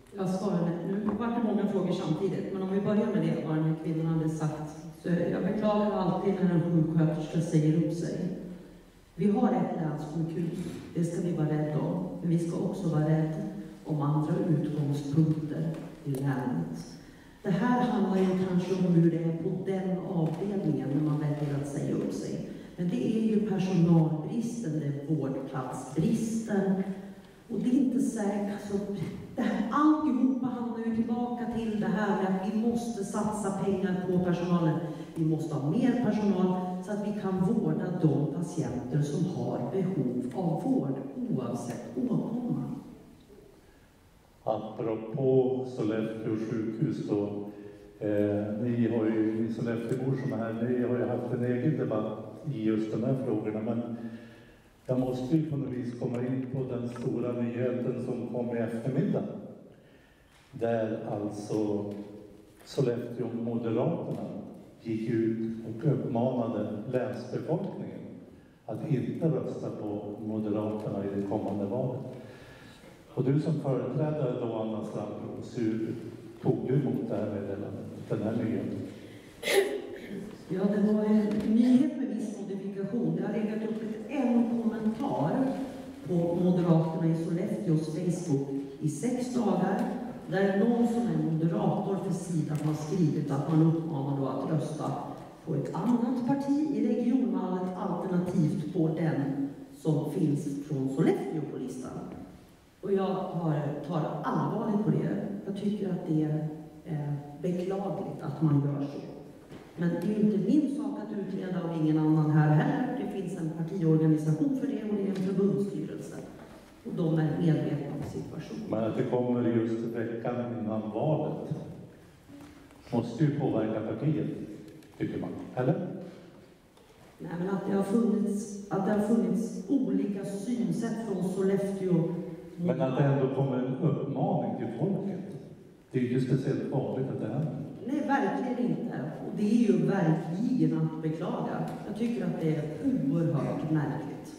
Jag svarade, nu var det många frågor samtidigt, men om vi börjar med det, vad den här kvinnan hade sagt. Så jag beklagar alltid när en sjuksköterska säger upp sig. Vi har ett länssjukhus, det ska vi vara rädda om. Men vi ska också vara rädda om andra utgångspunkter i länet. Det här handlar ju kanske om hur det är på den avdelningen när man väljer att säga upp sig. Men det är ju personalbristen, det är vårdplatsbristen. Och det är inte säkert, alltså, alltihopa handlar ju tillbaka till det här med att vi måste satsa pengar på personalen. Vi måste ha mer personal så att vi kan vårda de patienter som har behov av vård, oavsett åkomma. Apropå Sollefteå sjukhus då, ni har ju, ni Sollefteåbor som är här, ni har ju haft en egen debatt i just de här frågorna, men jag måste ju på något vis komma in på den stora nyheten som kom i eftermiddag. Där alltså Sollefteå-moderaterna gick ut och uppmanade länsbefolkningen att inte rösta på Moderaterna i det kommande valet. Och du som företrädare då, Anna Strandros, hur tog du emot det här meddelandet, den här nyheten? Ja, det var en nyhet med viss modifikation. Det har legat upp en kommentar på Moderaterna i Sollefteås Facebook i 6 dagar. Där någon som är moderator för sidan har skrivit att man uppmanar då att rösta på ett annat parti i regionvalet, alternativt på den som finns från Sollefteå på listan. Och jag tar allvarligt på det. Jag tycker att det är beklagligt att man gör så. Men det är inte min sak att utreda och ingen annan här heller. Det finns en partiorganisation för det och det är en förbundsstyrelse. Och de är medvetna om situationen. Men att det kommer just veckan innan valet måste ju påverka partiet, tycker man. Eller? Nej, men att det har funnits olika synsätt från Sollefteå. Men att det ändå kommer en uppmaning till folket. Det är ju speciellt vanligt att det händer. Nej, verkligen inte. Och det är ju verkligen att beklaga. Jag tycker att det är oerhört märkligt.